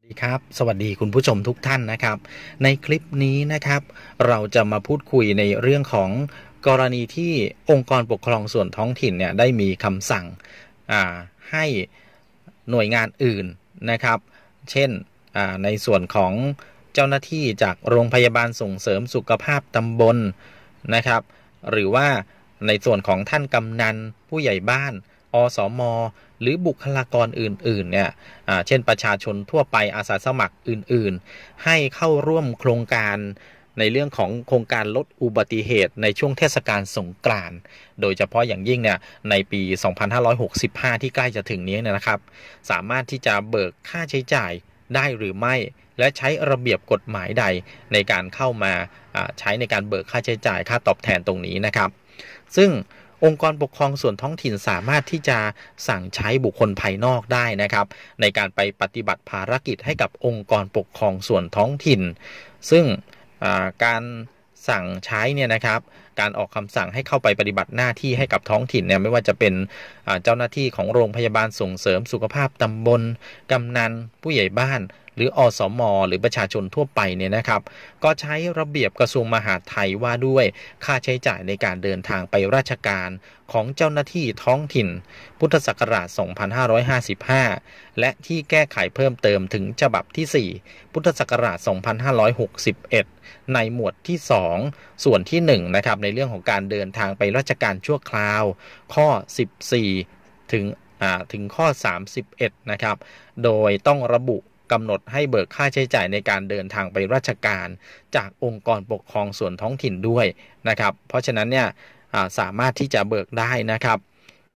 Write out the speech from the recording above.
ครับสวัสดีคุณผู้ชมทุกท่านนะครับในคลิปนี้นะครับเราจะมาพูดคุยในเรื่องของกรณีที่องค์กรปกครองส่วนท้องถิ่นเนี่ยได้มีคำสั่งให้หน่วยงานอื่นนะครับเช่นในส่วนของเจ้าหน้าที่จากโรงพยาบาลส่งเสริมสุขภาพตำบลนะครับหรือว่าในส่วนของท่านกำนันผู้ใหญ่บ้านอสม.หรือบุคลากรอื่นๆเนี่ยเช่นประชาชนทั่วไปอาสาสมัครอื่นๆให้เข้าร่วมโครงการในเรื่องของโครงการลดอุบัติเหตุในช่วงเทศกาลสงกรานต์โดยเฉพาะอย่างยิ่งเนี่ยในปี 2565 ที่ใกล้จะถึงนี้นะครับสามารถที่จะเบิกค่าใช้จ่ายได้หรือไม่และใช้ระเบียบกฎหมายใดในการเข้ามาใช้ในการเบิกค่าใช้จ่ายค่าตอบแทนตรงนี้นะครับซึ่งองค์กรปกครองส่วนท้องถิ่นสามารถที่จะสั่งใช้บุคคลภายนอกได้นะครับในการไปปฏิบัติภารกิจให้กับองค์กรปกครองส่วนท้องถิ่นซึ่งการสั่งใช้เนี่ยนะครับการออกคำสั่งให้เข้าไปปฏิบัติหน้าที่ให้กับท้องถิ่นเนี่ยไม่ว่าจะเป็นเจ้าหน้าที่ของโรงพยาบาลส่งเสริมสุขภาพตำบลกำนันผู้ใหญ่บ้านหรืออสม.หรือประชาชนทั่วไปเนี่ยนะครับก็ใช้ระเบียบกระทรวงมหาดไทยว่าด้วยค่าใช้จ่ายในการเดินทางไปราชการของเจ้าหน้าที่ท้องถิ่นพุทธศักราช 2555 และที่แก้ไขเพิ่มเติมถึงฉบับที่ 4 พุทธศักราช 2561 ในหมวดที่ 2 ส่วนที่ 1 นะครับในเรื่องของการเดินทางไปราชการชั่วคราวข้อ 14 ถึงข้อ 31 นะครับโดยต้องระบุกำหนดให้เบิกค่าใช้จ่ายในการเดินทางไปราชการจากองค์กรปกครองส่วนท้องถิ่นด้วยนะครับเพราะฉะนั้นเนี่ยสามารถที่จะเบิกได้นะครับ